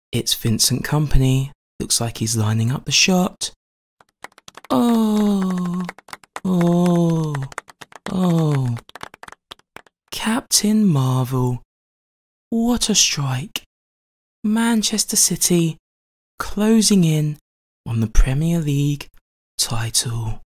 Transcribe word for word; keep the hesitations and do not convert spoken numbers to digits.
It's Vincent Kompany. Looks like he's lining up the shot. Oh, oh, oh. Captain Marvel. What a strike. Manchester City closing in on the Premier League title.